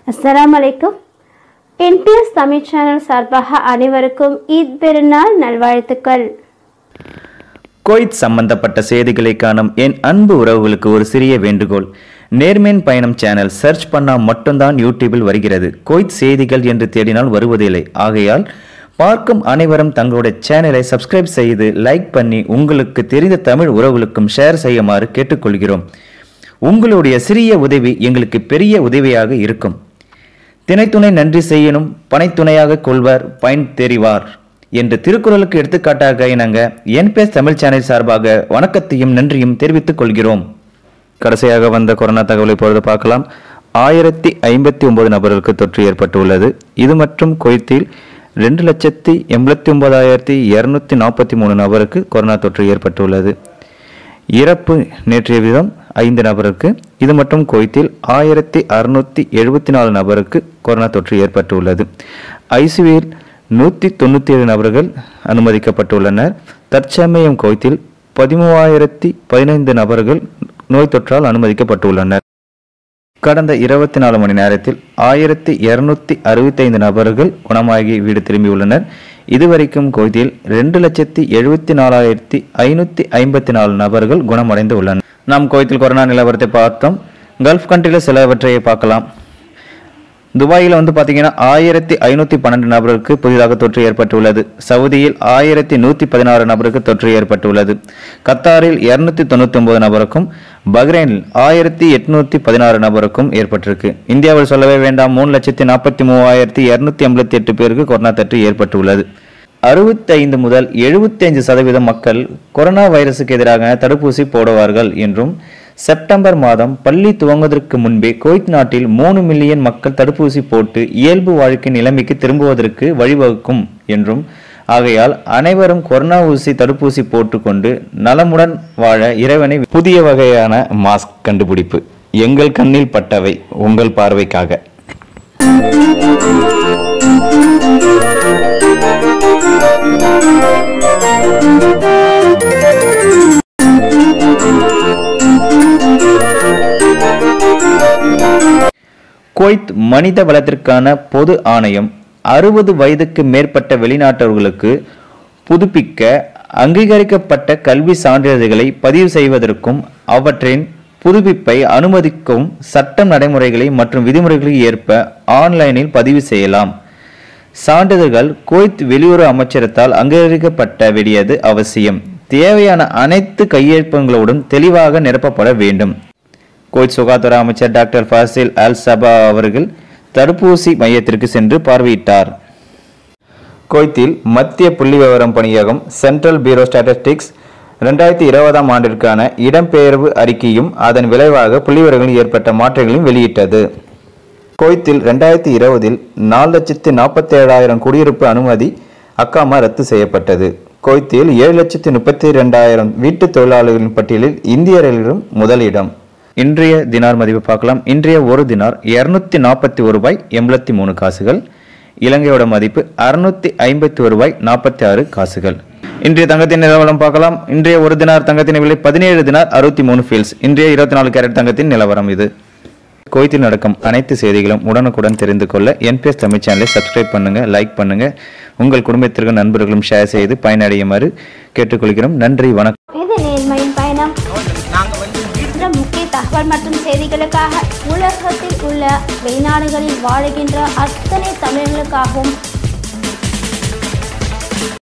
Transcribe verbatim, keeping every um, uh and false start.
அஸ்ஸலாமு அலைக்கும். NPS Tamil channel சார்பாக அனைவருக்கும் ஈத் பெருநாள் நல்வாழ்த்துக்கள். குவைத் சம்பந்தப்பட்ட செய்திகளை காணும் என் அன்பு உறவுகளுக்கு ஒரு சிறிய வேண்டுகோள். நேர்மேன் பயணம் சேனல் சர்ச் பண்ணால் மட்டும்தான் யூடியூபில் வருகிறது. குவைத் செய்திகள் என்று தேடினால் வருவதில்லை. ஆகையால் பார்க்கும் அனைவரும் தங்களுடைய சேனலை சப்ஸ்கிரைப் செய்து லைக் பண்ணி உங்களுக்கு தெரிந்த தமிழ் உறவுகளுக்கும் ஷேர் செய்யுமாறு கேட்டுக்கொள்கிறோம். உங்களுடைய சிறிய உதவி எங்களுக்கு பெரிய உதவியாக இருக்கும். தினைத்துணை நன்றி செய்யணும், பனைத்துணையாக கொள்வார், பயன் தெரிவார் என்ற திருக்குறளுக்கு எடுத்துக்காட்டாக இணங்க என்பிஎஸ் தமிழ் சேனல் சார்பாக வணக்கத்தையும் நன்றியும் தெரிவித்துக் கொள்கிறோம். கடைசியாக வந்த கொரோனா தகவலை இப்பொழுது பார்க்கலாம். ஆயிரத்தி ஐம்பத்தி ஒன்பது நபர்களுக்கு தொற்று ஏற்பட்டுள்ளது. இது மற்றும் குவைத்தில் ரெண்டு லட்சத்தி எண்பத்தி ஒன்பதாயிரத்தி இருநூத்தி நாற்பத்தி மூணு நபருக்கு கொரோனா தொற்று ஏற்பட்டுள்ளது. இறப்பு நேற்றைய விதம் ஐந்து நபருக்கு. இது மட்டும் குவைத்தில் ஆயிரத்தி அறுநூத்தி எழுபத்தி நாலு நபருக்கு கொரோனா தொற்று ஏற்பட்டுள்ளது. ஐசியூவில் நூற்றி தொண்ணூற்றி ஏழு நபர்கள் அனுமதிக்கப்பட்டுள்ளனர். தற்சமயம் குவைத்தில் பதிமூவாயிரத்தி பதினைந்து நபர்கள் நோய் தொற்றால் அனுமதிக்கப்பட்டுள்ளனர். கடந்த இருபத்தி நாலு மணி நேரத்தில் ஆயிரத்தி இருநூத்தி அறுபத்தி ஐந்து நபர்கள் குணமாகி வீடு திரும்பியுள்ளனர். இதுவரைக்கும் குவைத்தில் ரெண்டு லட்சத்தி எழுபத்தி நாலாயிரத்தி ஐநூத்தி ஐம்பத்தி நாலு நபர்கள் குணமடைந்து உள்ளனர். நாம் குவைத்தில் கொரோனா நிலவரத்தை பார்த்தோம். கல்ஃப் கண்ட்ரியில் சிலவற்றை பார்க்கலாம். துபாயில் வந்து பார்த்தீங்கன்னா ஆயிரத்தி ஐநூற்றி பன்னெண்டு நபருக்கு புதிதாக தொற்று ஏற்பட்டுள்ளது. சவுதியில் ஆயிரத்தி நூற்றி பதினாறு நபருக்கு தொற்று ஏற்பட்டுள்ளது. கத்தாரில் இருநூத்தி தொண்ணூற்றி ஒன்பது நபருக்கும், பஹ்ரைனில் ஆயிரத்தி எட்நூத்தி பதினாறு நபருக்கும் ஏற்பட்டிருக்கு. இந்தியாவில் சொல்லவே வேண்டாம், மூணு லட்சத்தி நாற்பத்தி மூவாயிரத்தி இருநூத்தி ஐம்பத்தி எட்டு பேருக்கு கொரோனா தொற்று ஏற்பட்டுள்ளது. அறுபத்தி ஐந்து முதல் எழுபத்தி ஐந்து சதவீதம் மக்கள் கொரோனா வைரசுக்கு எதிராக தடுப்பூசி போடுவார்கள் என்றும், செப்டம்பர் மாதம் பள்ளி துவங்குவதற்கு முன்பே குவைத் நாட்டில் மூணு மில்லியன் மக்கள் தடுப்பூசி போட்டு இயல்பு வாழ்க்கை நிலைமைக்கு திரும்புவதற்கு வழிவகுக்கும் என்றும், ஆகையால் அனைவரும் கொரோனா ஊசி தடுப்பூசி போட்டுக்கொண்டு நலமுடன் வாழ இறைவனை. புதிய வகையான மாஸ்க் கண்டுபிடிப்பு. எங்கள் கண்ணில் பட்டவை உங்கள் பார்வைக்காக. குவைத் மனித வளத்திற்கான பொது ஆணையம் அறுபது வயதுக்கு மேற்பட்ட வெளிநாட்டவர்களுக்கு புதுப்பிக்க அங்கீகரிக்கப்பட்ட கல்வி சான்றிதழ்களை பதிவு செய்வதற்கும் அவற்றின் புதுப்பிப்பை அனுமதிக்கும் சட்டம் நடைமுறைகளை மற்றும் விதிமுறைகளை ஏற்ப ஆன்லைனில் பதிவு செய்யலாம். சான்றிதழ்கள் குவைத் வெளியுறவு அமைச்சரத்தால் அங்கீகரிக்கப்பட்ட வேண்டியது அவசியம். தேவையான அனைத்து கையொப்பங்களுடன் தெளிவாக நிரப்பப்பட வேண்டும். குவைத் சுகாதார அமைச்சர் டாக்டர் ஃபாசில் அல் சபா அவர்கள் தடுப்பூசி மையத்திற்கு சென்று பார்வையிட்டார். குவைத்தில் மத்திய புள்ளி விவரம் பணியகம் சென்ட்ரல் பியூரோ ஸ்டாட்டிஸ்டிக்ஸ் இரண்டாயிரத்தி இருபதாம் ஆண்டிற்கான இடம்பெயர்வு அறிக்கையும் அதன் விளைவாக புள்ளிவிவரங்களில் ஏற்பட்ட மாற்றங்களையும் வெளியிட்டது. குவைத்தில் இரண்டாயிரத்தி இருபதில் நாலு லட்சத்தி நாற்பத்தி ஏழாயிரம் குடியிருப்பு அனுமதி அக்காமா ரத்து செய்யப்பட்டது. குவைத்தில் ஏழு லட்சத்தி முப்பத்தி இரண்டாயிரம் வீட்டு தொழிலாளர்களின் பட்டியலில் இந்தியர்களும் முதலிடம். இன்றைய தினார் மதிப்பு பார்க்கலாம். இன்றைய ஒரு தினார் இருநூத்தி நாற்பத்தி ஒரு ரூபாய் எண்பத்தி மூணு காசுகள். இலங்கையோட மதிப்பு அறுநூத்தி ஐம்பத்தி ஒரு ரூபாய் நாற்பத்தி ஆறு காசுகள். இன்றைய தங்கத்தின் நிலவரம் பார்க்கலாம். இன்றைய ஒரு தினார் தங்கத்தின் விலை பதினேழு தினார் அறுபத்தி மூணு ஃபீல்ஸ். இன்றைய இருபத்தி நாலு கேரட் தங்கத்தின் நிலவரம் இது. குவைத்தில் நடக்கும் அனைத்து செய்திகளும் உடனுக்குடன் தெரிந்து கொள்ள என்பிஎஸ் தமிழ் சேனலை சப்ஸ்கிரைப் பண்ணுங்க, லைக் பண்ணுங்க, உங்கள் குடும்பத்திற்கு நண்பர்களும் ஷேர் செய்து பயனடையுமாறு கேட்டுக்கொள்கிறோம். நன்றி, வணக்கம். இது நேர்மையின் பயணம். முக்கிய தகவல் மற்றும் செய்திகளுக்காக உலகத்தில் உள்ள வெளிநாடுகளில் வாழுகின்ற அத்தனை தமிழர்களுக்காகவும்